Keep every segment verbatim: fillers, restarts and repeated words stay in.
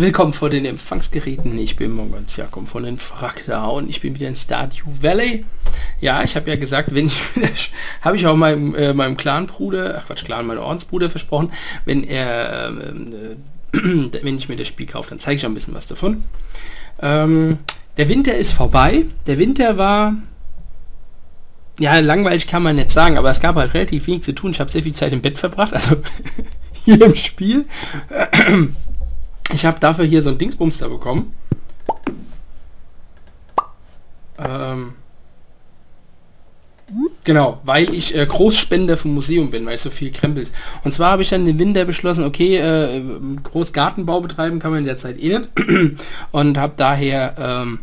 Willkommen vor den Empfangsgeräten. Ich bin Mongonz Jakob von den Frakta und ich bin wieder in Stardew Valley. Ja, ich habe ja gesagt, wenn ich habe ich auch meinem äh, meinem Clanbruder, ach Quatsch, Clan, meinem Ordensbruder versprochen, wenn er äh, wenn ich mir das Spiel kaufe, dann zeige ich auch ein bisschen was davon. Ähm, der Winter ist vorbei. Der Winter war ja langweilig, kann man nicht sagen, aber es gab halt relativ wenig zu tun. Ich habe sehr viel Zeit im Bett verbracht, also hier im Spiel. Ich habe dafür hier so ein Dingsbums da bekommen. Ähm, genau, weil ich äh, Großspender vom Museum bin, weil ich so viel Krempels. Und zwar habe ich dann im Winter beschlossen, okay, äh, Großgartenbau betreiben kann man in der Zeit eh nicht. Und habe daher ähm,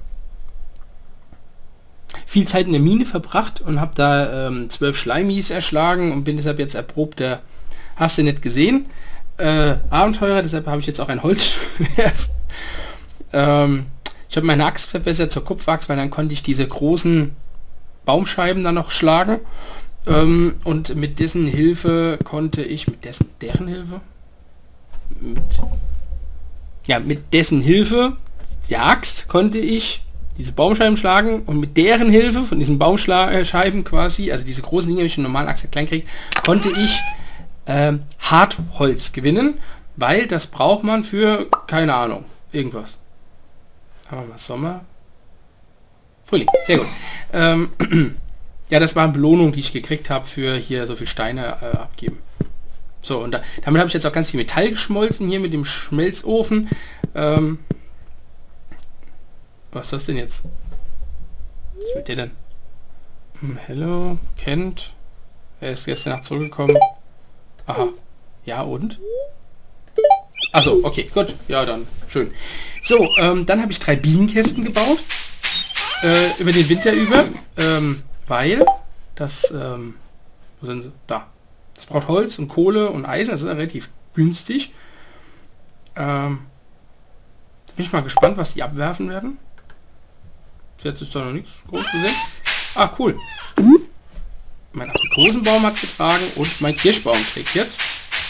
viel Zeit in der Mine verbracht und habe da ähm, zwölf Schleimis erschlagen und bin deshalb jetzt erprobter, hast du nicht gesehen, Äh, Abenteurer, deshalb habe ich jetzt auch ein Holzschwert. ähm, ich habe meine Axt verbessert zur Kupferaxt, weil dann konnte ich diese großen Baumscheiben dann noch schlagen. Ähm, und mit dessen Hilfe konnte ich, mit dessen, deren Hilfe? Mit, ja, mit dessen Hilfe, der Axt, konnte ich diese Baumscheiben schlagen und mit deren Hilfe, von diesen Baumscheiben quasi, also diese großen Dinge, die ich in normalen Axt klein kriege, konnte ich Ähm, Hartholz gewinnen, weil das braucht man für, keine Ahnung, irgendwas. Haben wir mal Sommer. Frühling, sehr gut. Ähm, ja, das war eine Belohnung, die ich gekriegt habe für hier so viel Steine äh, abgeben. So, und da, damit habe ich jetzt auch ganz viel Metall geschmolzen hier mit dem Schmelzofen. Ähm, was ist das denn jetzt? Was will der denn? Hm, hello, Kent. Er ist gestern Nacht zurückgekommen. Aha. Ja, und? Achso, okay, gut. Ja, dann. Schön. So, ähm, dann habe ich drei Bienenkästen gebaut. Äh, über den Winter über. Ähm, weil das, ähm, wo sind sie? Da. Das braucht Holz und Kohle und Eisen. Das ist relativ günstig. Ähm, bin ich mal gespannt, was die abwerfen werden. Jetzt ist doch noch nichts groß gesehen. Ah, cool. Mein Aprikosenbaum hat getragen und mein Kirschbaum trägt jetzt.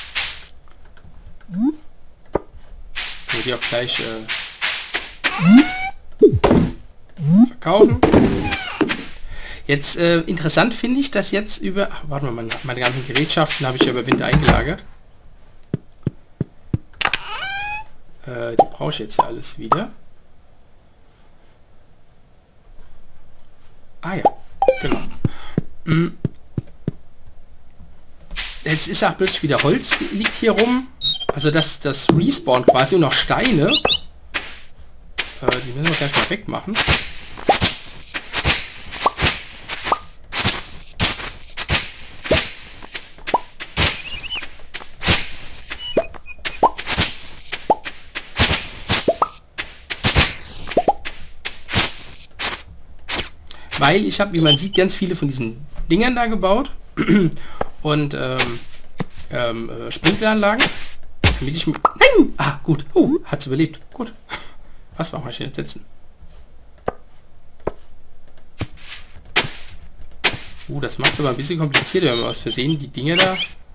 Kann die auch gleich äh, verkaufen. Jetzt äh, interessant finde ich, dass jetzt über... Ach, warte mal, meine, meine ganzen Gerätschaften habe ich ja über Winter eingelagert. Äh, die brauche ich jetzt ja alles wieder. Ah ja, genau. Mm. Jetzt ist auch plötzlich wieder Holz liegt hier rum. Also das, das Respawn quasi und noch Steine. Äh, die müssen wir gleich mal wegmachen. Weil ich habe, wie man sieht, ganz viele von diesen Dingern da gebaut. Und ähm, ähm, äh, Sprinkleranlagen, damit ich... Nein! Ah, gut. Uh, hat's überlebt. Gut. Was machen wir hier jetzt setzen? Uh, das macht es aber ein bisschen komplizierter, wenn man aus Versehen die Dinge da...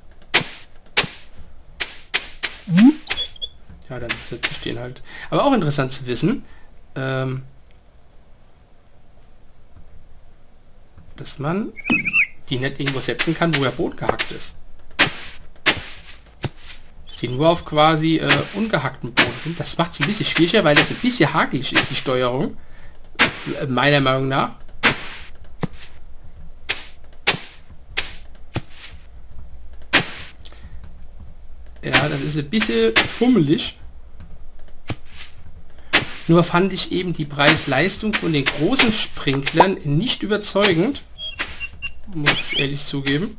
Ja, dann setze ich den halt. Aber auch interessant zu wissen, ähm, dass man die nicht irgendwo setzen kann, wo der Boden gehackt ist. Dass die nur auf quasi äh, ungehackten Boden sind. Das macht es ein bisschen schwieriger, weil das ein bisschen hakelig ist, die Steuerung. Äh, meiner Meinung nach. Ja, das ist ein bisschen fummelig. Nur fand ich eben die Preis-Leistung von den großen Sprinklern nicht überzeugend. Muss ich ehrlich zugeben.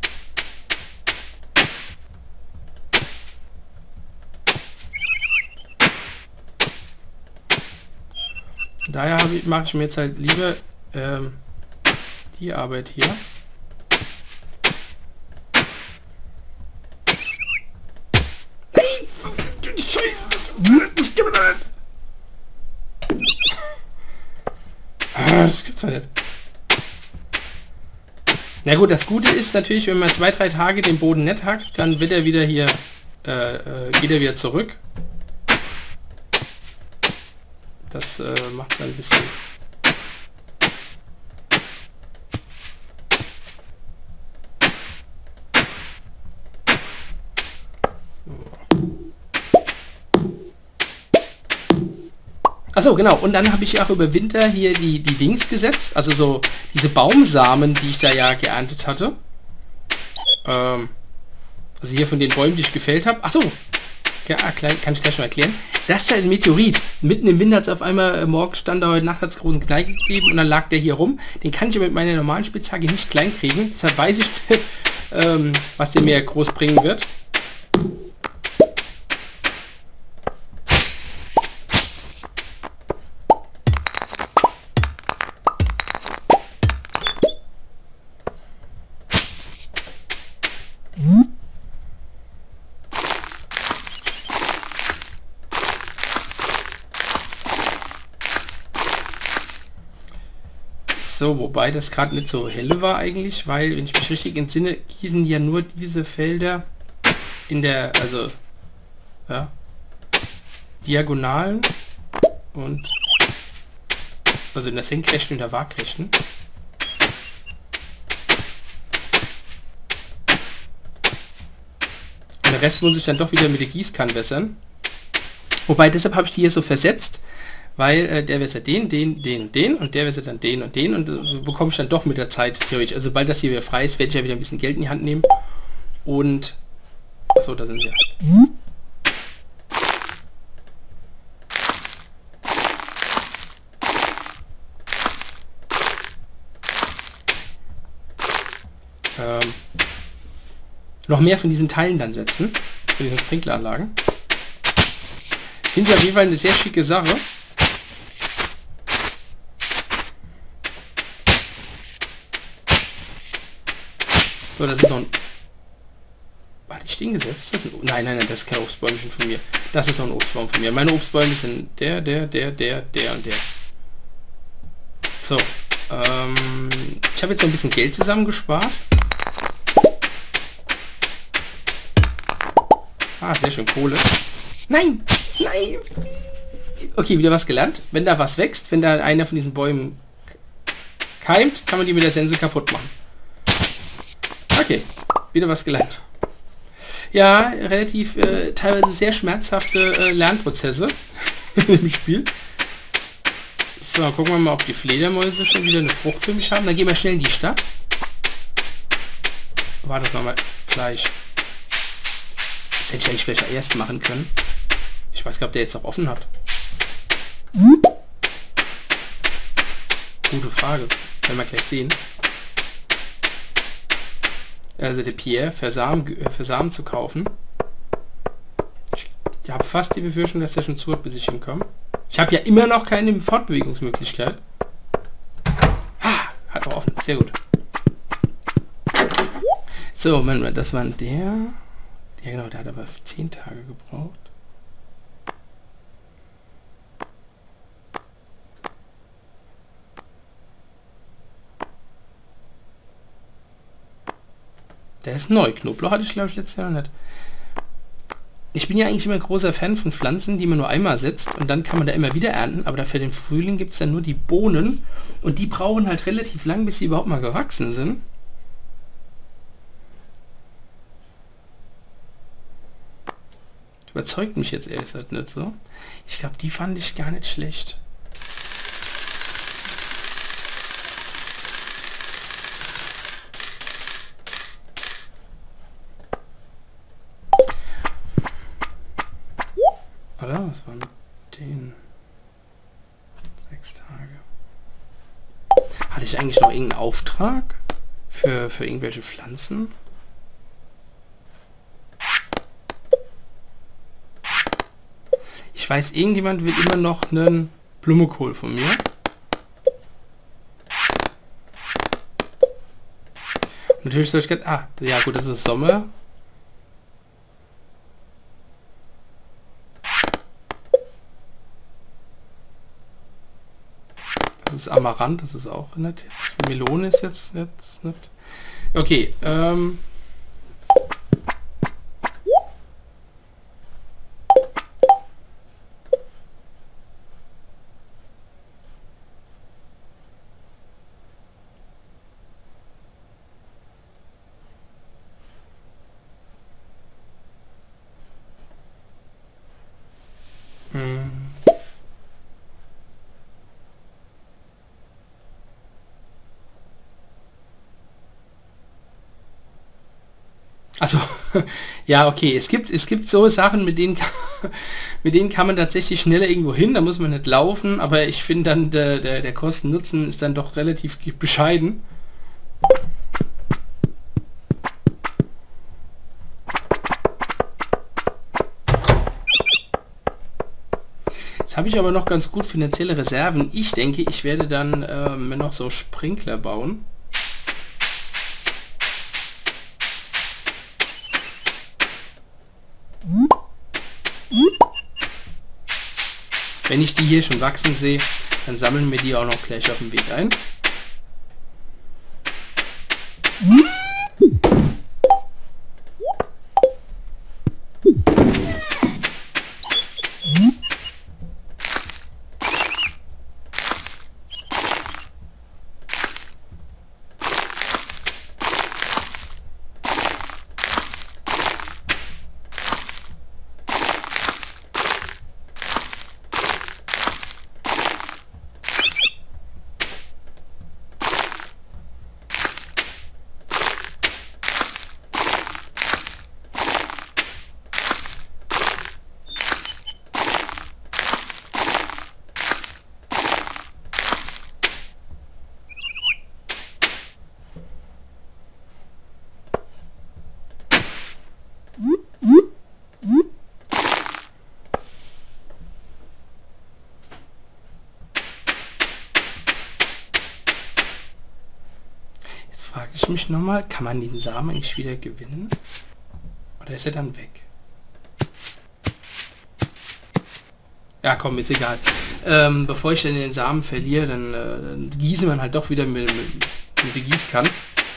Daher habe ich, mache ich mir jetzt halt lieber ähm, die Arbeit hier. Das gibt's doch nicht. Das gibt's doch nicht. Na gut, das Gute ist natürlich, wenn man zwei, drei Tage den Boden nicht hackt, dann wird er wieder hier, äh, äh, geht er wieder zurück. Das äh, macht es ein bisschen... Achso, genau. Und dann habe ich auch über Winter hier die, die Dings gesetzt. Also so diese Baumsamen, die ich da ja geerntet hatte. Ähm, also hier von den Bäumen, die ich gefällt habe. Achso, ja, klein, kann ich gleich schon erklären. Das da ist ein Meteorit. Mitten im Winter hat es auf einmal, äh, morgen stand da, heute Nacht hat es großen Knall gegeben und dann lag der hier rum. Den kann ich aber mit meiner normalen Spitzhacke nicht klein kriegen. Deshalb weiß ich, ähm, was der mir groß bringen wird. So, wobei das gerade nicht so helle war eigentlich, weil, wenn ich mich richtig entsinne, gießen ja nur diese Felder in der, also, ja, Diagonalen und, also in der Senkrechten und der Waagrechten. Und der Rest muss ich dann doch wieder mit der Gießkanne wässern. Wobei, deshalb habe ich die hier so versetzt, weil äh, der wässert den, den, den, den und der wässert dann den und den und so bekomme ich dann doch mit der Zeit theoretisch. Also sobald das hier wieder frei ist, werde ich ja wieder ein bisschen Geld in die Hand nehmen und... Achso, da sind wir. Ähm, noch mehr von diesen Teilen dann setzen, für diesen Sprinkleranlagen. Finde ich auf jeden Fall eine sehr schicke Sache. So, das ist noch ein... Warte, ich stehen gesetzt? Das ist ein... Nein, nein, nein, das ist kein Obstbäumchen von mir. Das ist noch ein Obstbaum von mir. Meine Obstbäume sind der, der, der, der, der und der. So. Ähm, ich habe jetzt noch ein bisschen Geld zusammengespart. Ah, sehr schön, Kohle. Nein! Nein! Okay, wieder was gelernt. Wenn da was wächst, wenn da einer von diesen Bäumen keimt, kann man die mit der Sense kaputt machen. Okay, wieder was gelernt. Ja, relativ äh, teilweise sehr schmerzhafte äh, Lernprozesse im Spiel. So, gucken wir mal, ob die Fledermäuse schon wieder eine Frucht für mich haben. Dann gehen wir schnell in die Stadt. Wartet mal gleich. Das hätte ich eigentlich vielleicht erst machen können. Ich weiß gar nicht, ob der jetzt noch offen hat. Gute Frage. Werden wir gleich sehen. Also der Pierre für Samen, für Samen zu kaufen. Ich habe fast die Befürchtung, dass der schon zu hat, bis ich hinkomme. Ich habe ja immer noch keine Fortbewegungsmöglichkeit. Ah, hat auch offen. Sehr gut. So, Moment, das war der. Ja genau, der hat aber zehn Tage gebraucht. Der ist neu. Knoblauch hatte ich, glaube ich, letztes Jahr nicht. Ich bin ja eigentlich immer großer Fan von Pflanzen, die man nur einmal setzt und dann kann man da immer wieder ernten, aber dafür den Frühling gibt es dann nur die Bohnen und die brauchen halt relativ lang, bis sie überhaupt mal gewachsen sind. Überzeugt mich jetzt ehrlich gesagt nicht so. Ich glaube, die fand ich gar nicht schlecht. Oder? Was war mit den sechs Tage? Hatte ich eigentlich noch irgendeinen Auftrag für, für irgendwelche Pflanzen? Ich weiß, irgendjemand will immer noch einen Blumenkohl von mir. Natürlich soll ich gerade... Ah, ja gut, das ist Sommer. Das ist Amaranth, das ist auch nicht. Jetzt, Melone ist jetzt, jetzt nicht. Okay, ähm... Also, ja, okay, es gibt, es gibt so Sachen, mit denen, kann, mit denen kann man tatsächlich schneller irgendwo hin, da muss man nicht laufen, aber ich finde dann, der, der, der Kosten-Nutzen ist dann doch relativ bescheiden. Jetzt habe ich aber noch ganz gut finanzielle Reserven. Ich denke, ich werde dann ähm, noch so Sprinkler bauen. Wenn ich die hier schon wachsen sehe, dann sammeln wir die auch noch gleich auf dem Weg ein. Frage ich mich nochmal, kann man den Samen eigentlich wieder gewinnen? Oder ist er dann weg? Ja, komm, ist egal. Ähm, bevor ich dann den Samen verliere, dann, äh, dann gieße man halt doch wieder mit, mit, mit der Gießkanne.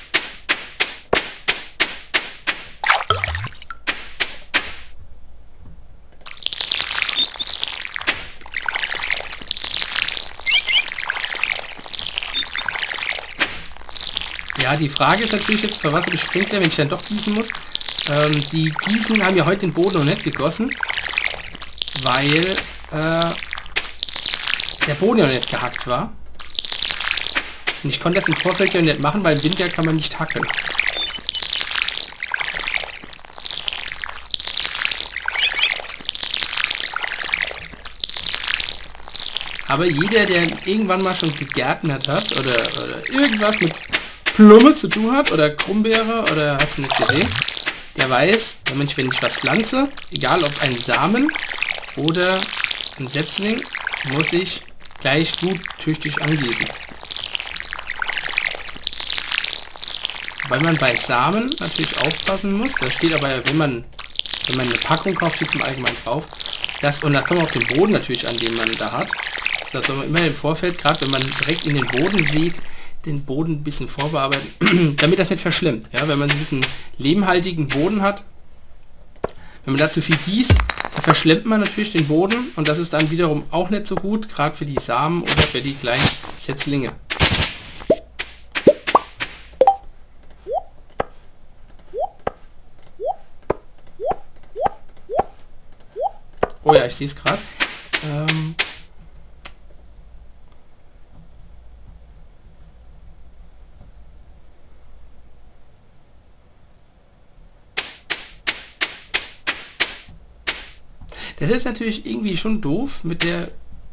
Ja, die Frage ist natürlich jetzt, für was habe ich Sprinkler, wenn ich dann doch gießen muss. Ähm, die Gießen haben ja heute den Boden noch nicht gegossen, weil äh, der Boden ja nicht gehackt war. Und ich konnte das im Vorfeld ja nicht machen, weil im Winter kann man nicht hacken. Aber jeder, der irgendwann mal schon gegärtnert hat oder, oder irgendwas mit Blume zu tun hat oder Krummbeere oder hast du nicht gesehen, der weiß, wenn ich, wenn ich was pflanze, egal ob ein Samen oder ein Setzling, muss ich gleich gut tüchtig angießen. Weil man bei Samen natürlich aufpassen muss, da steht aber, wenn man, wenn man eine Packung kauft, steht zum Allgemeinen drauf, das, und da kommen wir auf den Boden natürlich an, den man da hat. Das soll man immer im Vorfeld, gerade wenn man direkt in den Boden sieht, den Boden ein bisschen vorbearbeiten, damit das nicht verschlimmt. Ja, wenn man ein bisschen lehmhaltigen Boden hat, wenn man da zu viel gießt, dann verschlemmt man natürlich den Boden und das ist dann wiederum auch nicht so gut, gerade für die Samen oder für die kleinen Setzlinge. Oh ja, ich sehe es gerade. Ähm Das ist natürlich irgendwie schon doof mit der...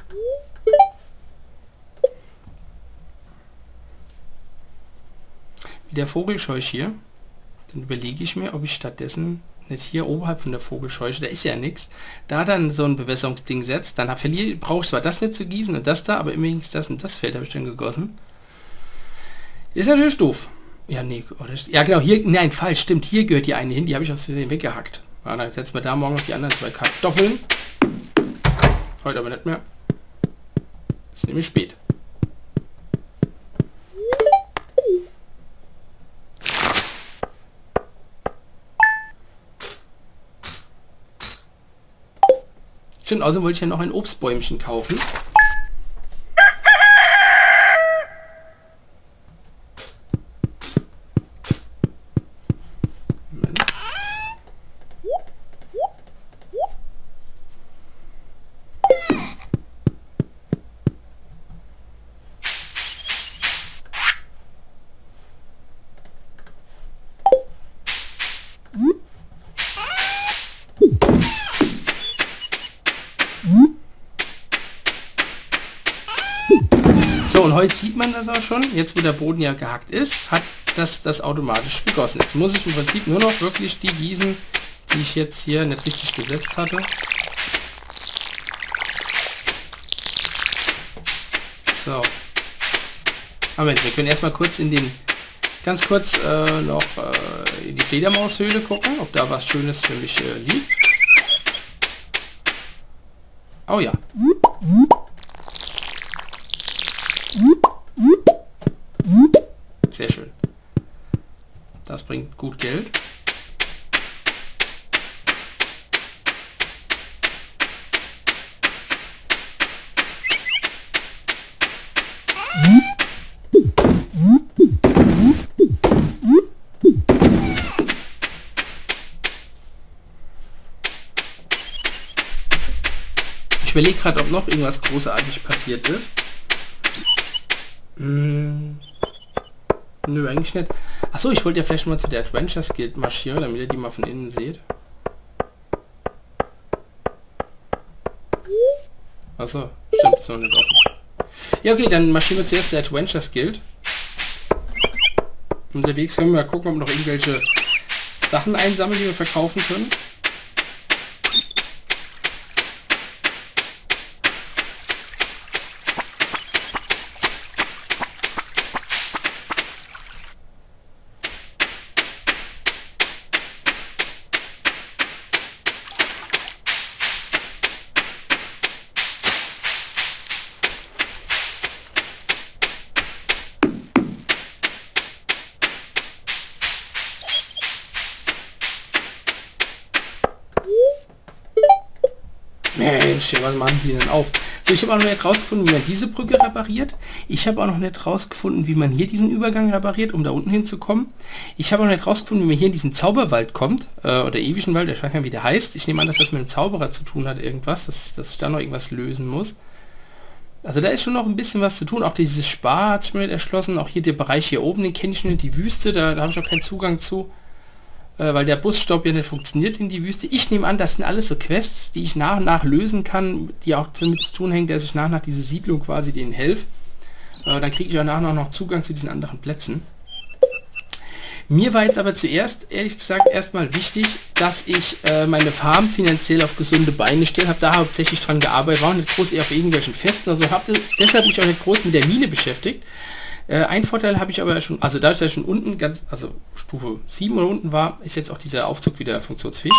Mit der Vogelscheuche hier. Dann überlege ich mir, ob ich stattdessen nicht hier oberhalb von der Vogelscheuche, da ist ja nichts, da dann so ein Bewässerungsding setzt. Dann verliere, brauche ich zwar das nicht zu gießen und das da, aber immerhin das und das Feld habe ich dann gegossen. Ist natürlich doof. Ja, nee, oder, ja genau, hier, nein, falsch, stimmt, hier gehört die eine hin, die habe ich aus Versehen weggehackt. Ja, dann setzen wir da morgen noch die anderen zwei Kartoffeln. Heute aber nicht mehr. Ist nämlich spät. Stimmt, außerdem wollte ich ja noch ein Obstbäumchen kaufen. So, und heute sieht man das auch schon. Jetzt, wo der Boden ja gehackt ist, hat das das automatisch gegossen. Jetzt muss ich im Prinzip nur noch wirklich die gießen, die ich jetzt hier nicht richtig gesetzt hatte. So. Moment, wir können erstmal kurz in den, ganz kurz äh, noch äh, in die Fledermaushöhle gucken, ob da was Schönes für mich äh, liegt. Oh ja. Sehr schön. Das bringt gut Geld. Ich überlege gerade, ob noch irgendwas großartig passiert ist. Hm. Nö, eigentlich nicht. Achso, ich wollte ja vielleicht mal zu der Adventures Guild marschieren, damit ihr die mal von innen seht. Achso, stimmt, ist noch nicht offen. Ja, okay, dann marschieren wir zuerst zur Adventures Guild. Unterwegs können wir mal gucken, ob wir noch irgendwelche Sachen einsammeln, die wir verkaufen können. Mensch, ja, was machen die denn auf? So, ich habe auch noch nicht rausgefunden, wie man diese Brücke repariert. Ich habe auch noch nicht rausgefunden, wie man hier diesen Übergang repariert, um da unten hinzukommen. Ich habe auch noch nicht rausgefunden, wie man hier in diesen Zauberwald kommt. Äh, oder ewigen Wald, ich weiß nicht, wie der heißt. Ich nehme an, dass das mit dem Zauberer zu tun hat, irgendwas. Dass, dass ich da noch irgendwas lösen muss. Also da ist schon noch ein bisschen was zu tun. Auch dieses Spar hat sich mir erschlossen. Auch hier der Bereich hier oben, den kenne ich nicht. Die Wüste, da, da habe ich auch keinen Zugang zu. Weil der Busstopp ja nicht funktioniert in die Wüste. Ich nehme an, das sind alles so Quests, die ich nach und nach lösen kann, die auch damit zu tun hängen, dass ich nach und nach diese Siedlung quasi denen helfe. Äh, dann kriege ich ja nach und nach noch Zugang zu diesen anderen Plätzen. Mir war jetzt aber zuerst, ehrlich gesagt, erstmal wichtig, dass ich äh, meine Farm finanziell auf gesunde Beine stelle. Habe da hauptsächlich dran gearbeitet, war auch nicht groß eher auf irgendwelchen Festen. Also habe deshalb mich auch nicht groß mit der Mine beschäftigt. Äh, ein Vorteil habe ich aber schon, also da ich da schon unten ganz, also Stufe sieben oder unten war, ist jetzt auch dieser Aufzug wieder funktionsfähig.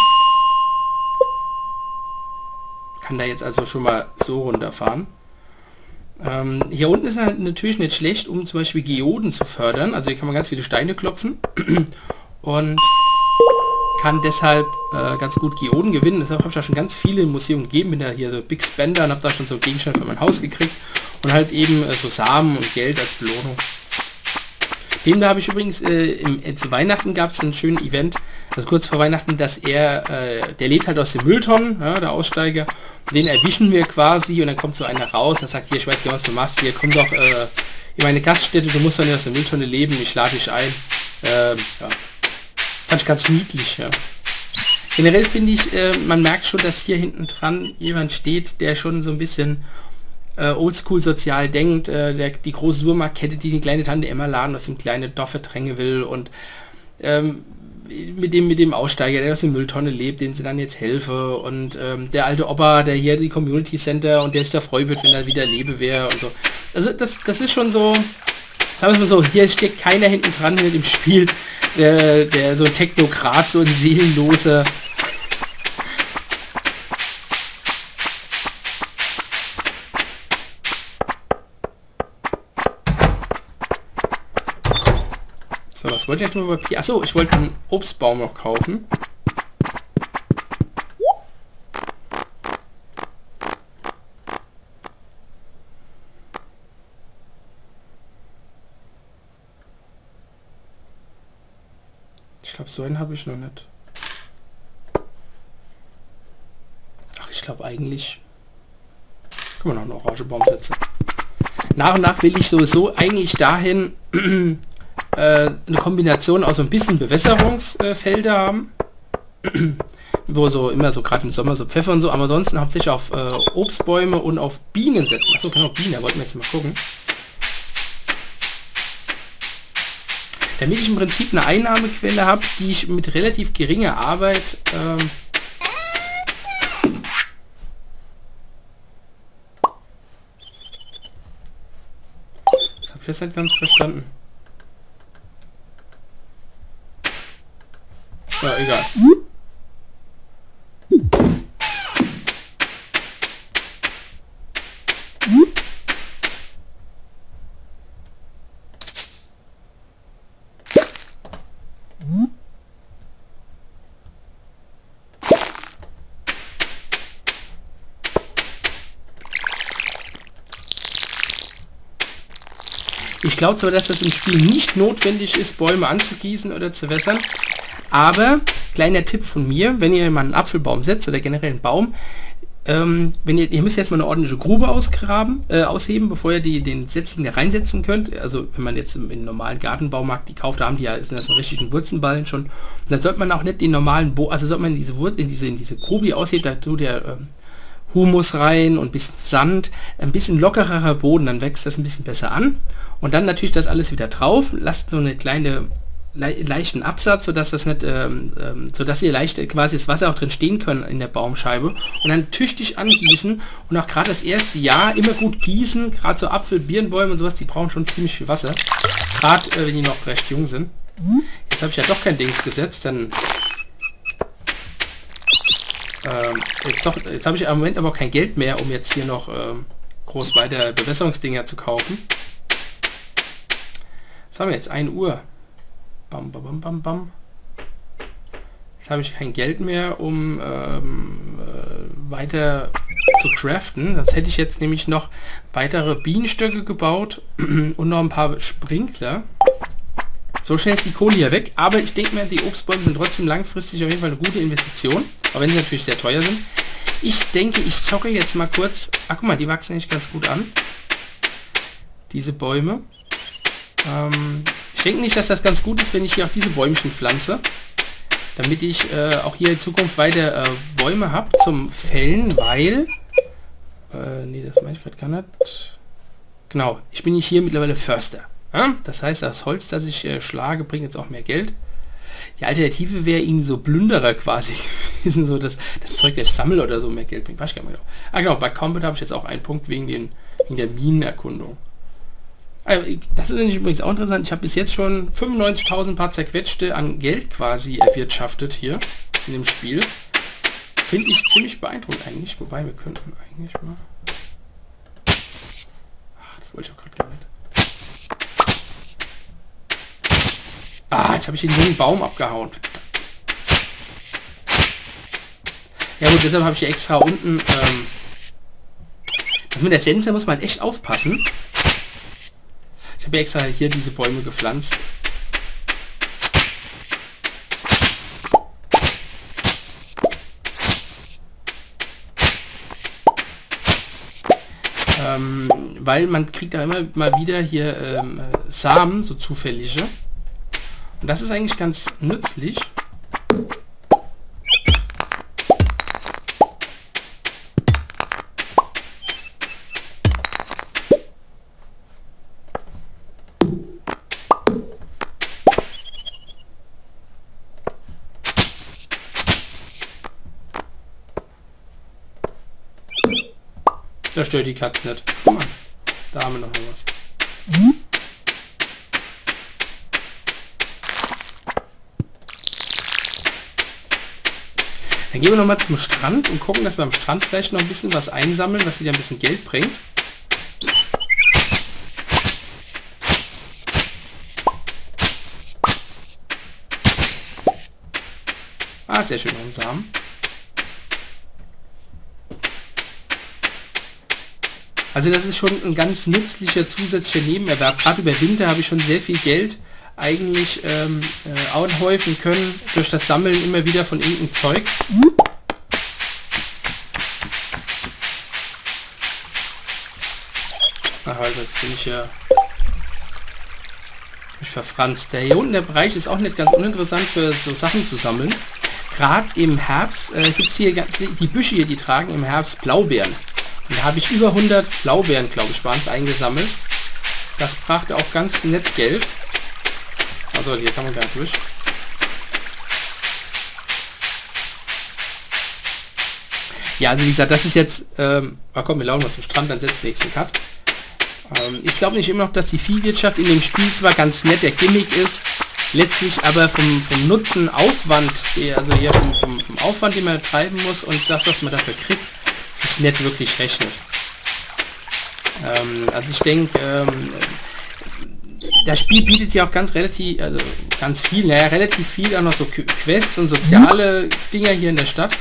Kann da jetzt also schon mal so runterfahren. Ähm, hier unten ist halt natürlich nicht schlecht, um zum Beispiel Geoden zu fördern. Also hier kann man ganz viele Steine klopfen und kann deshalb äh, ganz gut Geoden gewinnen. Deshalb habe ich da schon ganz viele im Museum gegeben. Bin da hier so Big Spender und habe da schon so Gegenstände für mein Haus gekriegt. Und halt eben äh, so Samen und Geld als Belohnung. Dem da habe ich übrigens, äh, im, äh, zu Weihnachten gab es einen schönen Event, also kurz vor Weihnachten, dass er, äh, der lebt halt aus den Mülltonnen, ja, der Aussteiger, den erwischen wir quasi und dann kommt so einer raus und sagt, hier, ich weiß gar nicht, was du machst, hier, komm doch äh, in meine Gaststätte, du musst doch nicht aus der Mülltonne leben, ich lade dich ein. Ähm, ja. Fand ich ganz niedlich, ja. Generell finde ich, äh, man merkt schon, dass hier hinten dran jemand steht, der schon so ein bisschen äh, oldschool sozial denkt, äh, der, die große Supermarktkette, die die kleine Tante Emma Laden aus dem kleinen Dorf verdrängen will und ähm, mit dem mit dem Aussteiger, der aus der Mülltonne lebt, dem sie dann jetzt helfe und ähm, der alte Opa, der hier die Community Center und der sich da freuen wird, wenn er wieder lebe wäre und so. Also das, das ist schon so, sagen wir mal so, hier steckt keiner hinten dran in dem Spiel, der, der so ein Technokrat, so ein seelenloser. So, was wollte ich jetzt mal Papier? Achso, ich wollte einen Obstbaum noch kaufen. Ich glaube, so einen habe ich noch nicht. Ach, ich glaube eigentlich können wir noch einen Orangebaum setzen. Nach und nach will ich sowieso eigentlich dahin eine Kombination aus so ein bisschen Bewässerungsfelder äh, haben, wo so immer so gerade im Sommer so Pfeffer und so, aber ansonsten hauptsächlich auf äh, Obstbäume und auf Bienen setzen. Achso, genau, Bienen, wollten wir jetzt mal gucken. damit ich im Prinzip eine Einnahmequelle habe, die ich mit relativ geringer Arbeit ähm, das habe ich jetzt nicht ganz verstanden. Ja, egal. Ich glaube zwar, dass das im Spiel nicht notwendig ist, Bäume anzugießen oder zu wässern, aber kleiner Tipp von mir, wenn ihr mal einen Apfelbaum setzt oder generell einen Baum, ähm, wenn ihr, ihr müsst jetzt mal eine ordentliche Grube ausgraben, äh, ausheben, bevor ihr die, den Setzling da reinsetzen könnt. Also wenn man jetzt im, im normalen Gartenbaumarkt die kauft, da haben die ja ist das einen richtigen Wurzelballen schon. Und dann sollte man auch nicht den normalen Bo, also sollte man diese Wurzel in diese in diese Grube ausheben, da tut der ähm, Humus rein und ein bisschen Sand, ein bisschen lockerer Boden, dann wächst das ein bisschen besser an. Und dann natürlich das alles wieder drauf, lasst so eine kleine le leichten Absatz, sodass das nicht, ähm, ähm, sodass ihr leicht äh, quasi das Wasser auch drin stehen können in der Baumscheibe und dann tüchtig angießen und auch gerade das erste Jahr immer gut gießen, gerade so Apfel, Birnbäume und sowas, die brauchen schon ziemlich viel Wasser, gerade äh, wenn die noch recht jung sind. Jetzt habe ich ja doch kein Dings gesetzt, dann ähm, jetzt, doch, jetzt habe ich im Moment aber auch kein Geld mehr, um jetzt hier noch ähm, groß weiter Bewässerungsdinger zu kaufen. Was haben wir jetzt? ein Uhr. Bam, bam, bam, bam, bam. Jetzt habe ich kein Geld mehr, um ähm, äh, weiter zu craften. Sonst hätte ich jetzt nämlich noch weitere Bienenstöcke gebaut und noch ein paar Sprinkler. So schnell ist die Kohle hier weg. Aber ich denke mir, die Obstbäume sind trotzdem langfristig auf jeden Fall eine gute Investition. Auch wenn sie natürlich sehr teuer sind. Ich denke, ich zocke jetzt mal kurz. Ach, guck mal, die wachsen eigentlich ganz gut an. Diese Bäume. Ähm, ich denke nicht, dass das ganz gut ist, wenn ich hier auch diese Bäumchen pflanze. Damit ich äh, auch hier in Zukunft weiter äh, Bäume habe zum Fällen, weil... Äh, nee, das mache ich gerade gar nicht. Genau, ich bin hier mittlerweile Förster. Ja? Das heißt, das Holz, das ich äh, schlage, bringt jetzt auch mehr Geld. Die Alternative wäre irgendwie so Plünderer quasi gewesen, so das, das Zeug, das ich sammle oder so, mehr Geld bringt. Weiß ich gar nicht genau. Ah genau, bei Combat habe ich jetzt auch einen Punkt wegen, den, wegen der Minenerkundung. Also, das ist übrigens auch interessant. Ich habe bis jetzt schon fünfundneunzigtausend paar zerquetschte an Geld quasi erwirtschaftet hier in dem Spiel. Finde ich ziemlich beeindruckend eigentlich. Wobei wir könnten eigentlich mal... Ach, das wollte ich auch gerade gar nicht. Ah, jetzt habe ich den jungen Baum abgehauen. Ja gut, deshalb habe ich hier extra unten... Ähm, das mit der Sense muss man echt aufpassen. Ich habe extra hier diese Bäume gepflanzt. Ähm, weil man kriegt da immer mal wieder hier ähm, Samen, so zufällige. Und das ist eigentlich ganz nützlich. Da stört die Katze nicht. Guck mal, da haben wir noch mal was. Dann gehen wir noch mal zum Strand und gucken, dass wir am Strand vielleicht noch ein bisschen was einsammeln, was wieder ein bisschen Geld bringt. Ah, sehr schön, noch ein Samen. Also das ist schon ein ganz nützlicher zusätzlicher Nebenerwerb. Gerade über Winter habe ich schon sehr viel Geld eigentlich ähm, äh, anhäufen können durch das Sammeln immer wieder von irgendeinem Zeugs. Ach also, jetzt bin ich ja ich verfranst. Der hier unten der Bereich ist auch nicht ganz uninteressant für so Sachen zu sammeln. Gerade im Herbst äh, gibt es hier die, die Büsche hier, die tragen im Herbst Blaubeeren. Und da habe ich über hundert Blaubeeren, glaube ich, waren es eingesammelt. Das brachte auch ganz nett Geld. Also hier kann man gar nicht durch. Ja, also wie gesagt, das ist jetzt, ähm, oh komm, wir laufen mal zum Strand, dann setzt den nächsten Cut. Ähm, ich glaube nicht immer noch, dass die Viehwirtschaft in dem Spiel zwar ganz nett der Gimmick ist, letztlich aber vom, vom Nutzen, Aufwand, also hier vom, vom, vom Aufwand, den man treiben muss und das, was man dafür kriegt, sich nicht wirklich rechnet. Ähm, also ich denke, ähm, das Spiel bietet ja auch ganz relativ, also ganz viel, naja, relativ viel auch noch so Quests und soziale Dinger hier in der Stadt.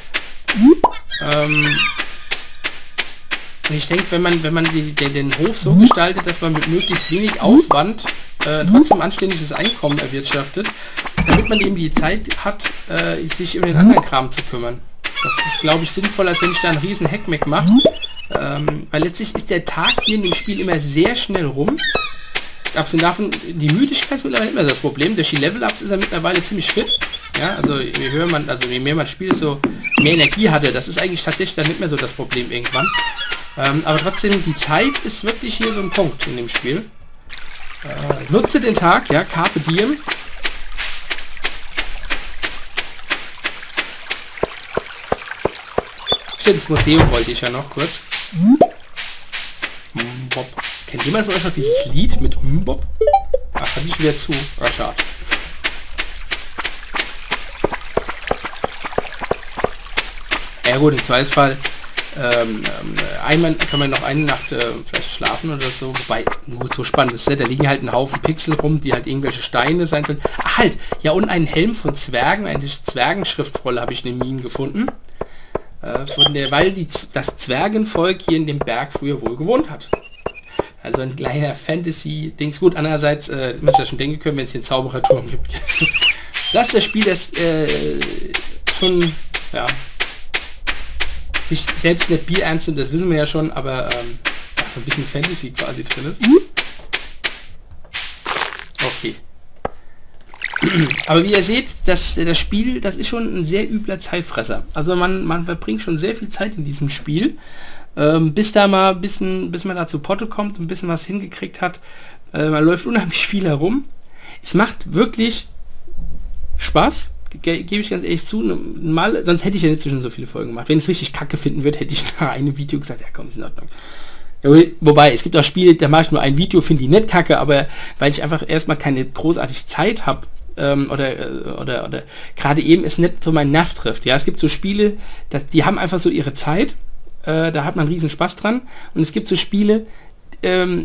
Ähm, und ich denke, wenn man, wenn man die, den, den Hof so gestaltet, dass man mit möglichst wenig Aufwand äh, trotzdem anständiges Einkommen erwirtschaftet, damit man eben die Zeit hat, äh, sich um den anderen Kram zu kümmern. Das ist, glaube ich, sinnvoller, als wenn ich da einen riesen Hackmack mache. Ähm, weil letztlich ist der Tag hier in dem Spiel immer sehr schnell rum. Abgesehen davon, die Müdigkeit ist mittlerweile immer das Problem. Durch die Level-Ups ist er mittlerweile ziemlich fit. Ja, also je höher man, also je mehr man spielt, so mehr Energie hatte. Das ist eigentlich tatsächlich dann nicht mehr so das Problem irgendwann. Ähm, aber trotzdem, die Zeit ist wirklich hier so ein Punkt in dem Spiel. Äh, nutze den Tag, ja, Carpe Diem. Stimmt, das Museum wollte ich ja noch kurz. Bob. Kennt jemand von euch noch dieses Lied mit Bob? Ach, hab ich wieder zu. Ah, schade. Ja gut, im Zweifelsfall ähm, einmal kann man noch eine Nacht äh, vielleicht schlafen oder so, wobei, gut, so spannend ist es, da liegen halt ein Haufen Pixel rum, die halt irgendwelche Steine sein sollen. Ach halt, ja, und einen Helm von Zwergen, eine Zwergenschriftrolle habe ich in den Minen gefunden, äh, von der, weil die, das Zwergenvolk hier in dem Berg früher wohl gewohnt hat. Also ein kleiner Fantasy-Dings. Gut, andererseits, äh, man ja schon denken können, wenn es hier einen Zaubererturm gibt. Das ist das Spiel, das äh, schon, ja, sich selbst nicht Bier ernst nimmt, das wissen wir ja schon, aber ähm, ja, so ein bisschen Fantasy quasi drin ist. Okay. Aber wie ihr seht, das, das Spiel, das ist schon ein sehr übler Zeitfresser. Also man, man verbringt schon sehr viel Zeit in diesem Spiel, ähm, bis da mal ein bisschen, bis man da zu Potte kommt und ein bisschen was hingekriegt hat. Äh, man läuft unheimlich viel herum. Es macht wirklich Spaß. Ge gebe ich ganz ehrlich zu, mal, sonst hätte ich ja nicht zwischen so viele Folgen gemacht. Wenn ich es richtig kacke finden würde, hätte ich nach einem Video gesagt, ja komm, ist in Ordnung. Ja, wobei, es gibt auch Spiele, da mache ich nur ein Video, finde ich nicht kacke, aber weil ich einfach erstmal keine großartig Zeit habe, ähm, oder, oder, oder gerade eben es nicht so meinen Nerv trifft. Ja, es gibt so Spiele, das, die haben einfach so ihre Zeit, äh, da hat man riesen Spaß dran, und es gibt so Spiele, ähm,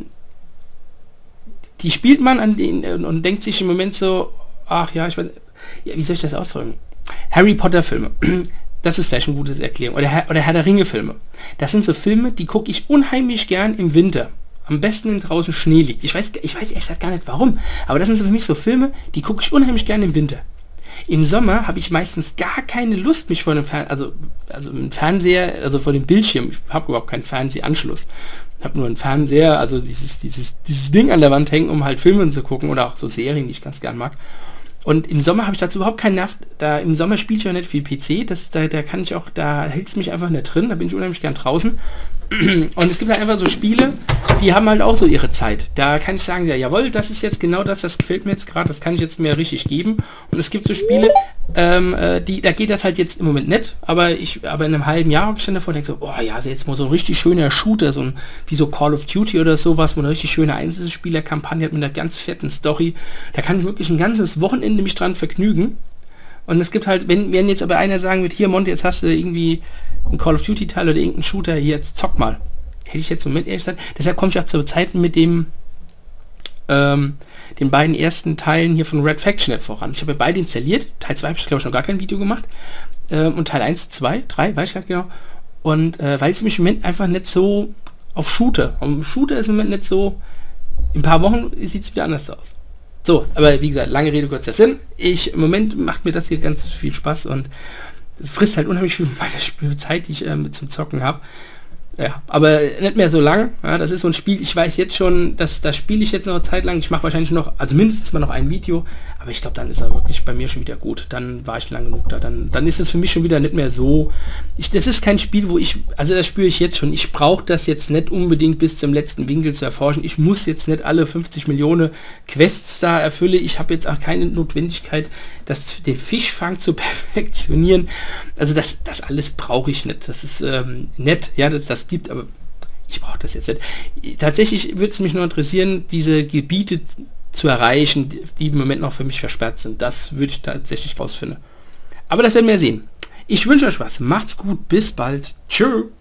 die spielt man an den und, und denkt sich im Moment so, ach ja, ich weiß, ja, wie soll ich das ausdrücken? Harry Potter Filme. Das ist vielleicht eine gute Erklärung. Oder Herr, oder Herr der Ringe Filme. Das sind so Filme, die gucke ich unheimlich gern im Winter. Am besten, wenn draußen Schnee liegt. Ich weiß, ich weiß ehrlich gesagt gar nicht warum. Aber das sind so für mich so Filme, die gucke ich unheimlich gern im Winter. Im Sommer habe ich meistens gar keine Lust, mich vor dem Fernseher, also, also im Fernseher, also vor dem Bildschirm, ich habe überhaupt keinen Fernsehanschluss. Ich habe nur einen Fernseher, also dieses, dieses, dieses Ding an der Wand hängen, um halt Filme zu gucken oder auch so Serien, die ich ganz gern mag. Und im Sommer habe ich dazu überhaupt keinen Nerv. Da im Sommer spiele ich ja nicht viel P C. Das, da, da kann ich auch, da hält es mich einfach nicht drin. Da bin ich unheimlich gern draußen. Und es gibt halt einfach so Spiele, die haben halt auch so ihre Zeit. Da kann ich sagen, ja, jawohl, das ist jetzt genau das, das gefällt mir jetzt gerade, das kann ich jetzt mir richtig geben. Und es gibt so Spiele, ähm, äh, die, da geht das halt jetzt im Moment nicht, aber ich, aber in einem halben Jahr habe ich dann davor denke so, oh ja, also jetzt mal so ein richtig schöner Shooter, so ein, wie so Call of Duty oder sowas, wo eine richtig schöne Einzelspielerkampagne hat mit einer ganz fetten Story. Da kann ich wirklich ein ganzes Wochenende mich dran vergnügen. Und es gibt halt, wenn, wenn jetzt aber einer sagen wird, hier Monte, jetzt hast du irgendwie ein Call of Duty Teil oder irgendeinen Shooter, hier jetzt zock mal. Hätte ich jetzt so mit ehrlich gesagt. Deshalb komme ich auch zu Zeiten mit dem ähm, den beiden ersten Teilen hier von Red Faction nicht voran. Ich habe ja beide installiert. Teil zwei habe ich glaube ich noch gar kein Video gemacht. Ähm, und Teil eins, zwei, drei, weiß ich gar nicht genau. Und äh, weil es mich im Moment einfach nicht so auf Shooter. Auf Shooter ist im Moment nicht so. In ein paar Wochen sieht es wieder anders aus. So, aber wie gesagt, lange Rede, kurzer Sinn. Ich, im Moment macht mir das hier ganz viel Spaß und es frisst halt unheimlich viel meiner Spielzeit, die ich ähm, zum Zocken habe. Ja, aber nicht mehr so lang. Ja, das ist so ein Spiel, ich weiß jetzt schon, dass das spiele ich jetzt noch eine Zeit lang. Ich mache wahrscheinlich noch, also mindestens mal noch ein Video, aber ich glaube, dann ist er wirklich bei mir schon wieder gut. Dann war ich lang genug da. Dann, dann ist es für mich schon wieder nicht mehr so. Ich, das ist kein Spiel, wo ich, also das spüre ich jetzt schon. Ich brauche das jetzt nicht unbedingt bis zum letzten Winkel zu erforschen. Ich muss jetzt nicht alle fünfzig Millionen Quests da erfüllen. Ich habe jetzt auch keine Notwendigkeit, das, den Fischfang zu perfektionieren. Also das, das alles brauche ich nicht. Das ist ähm, nett, ja, das, das gibt, aber ich brauche das jetzt nicht. Tatsächlich würde es mich nur interessieren, diese Gebiete zu erreichen, die im Moment noch für mich versperrt sind. Das würde ich tatsächlich rausfinden. Aber das werden wir sehen. Ich wünsche euch was. Macht's gut. Bis bald. Tschö.